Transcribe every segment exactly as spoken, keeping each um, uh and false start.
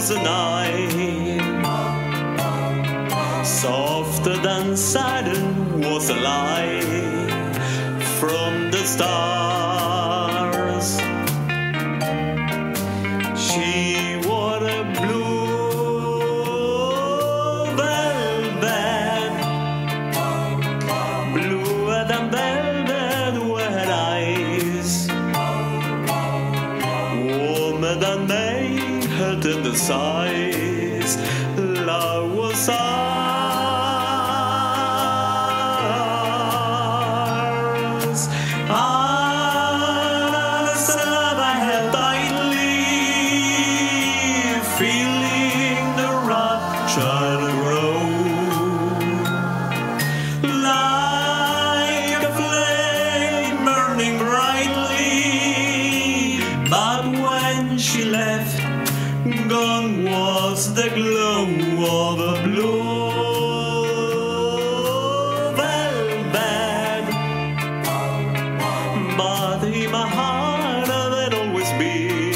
was the night, softer than Saturn was the light from the stars. She wore a blue velvet, bluer than velvet were her eyes, warmer than they her tender sighs. Love was ours. Ours, love I held tightly, feeling the rapture grow, like a flame burning brightly. But when she left, gone was the glow of a blue velvet. But in my heart there'd always be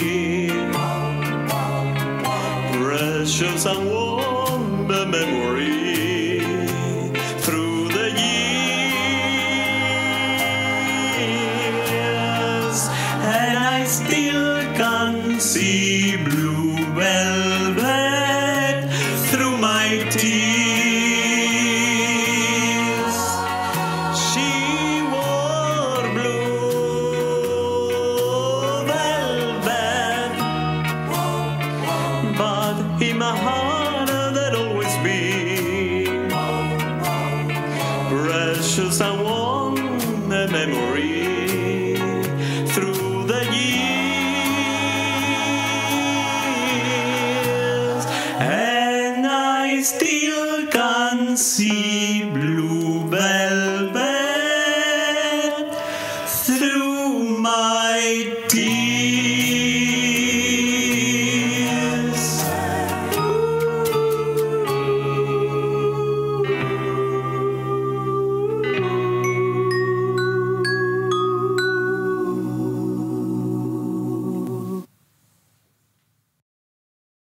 precious and warm the memory through the years. And I still can see blue velvet through my tears. She wore blue velvet, but in my heart there'd always be precious and warm a memory through the years. And I still can see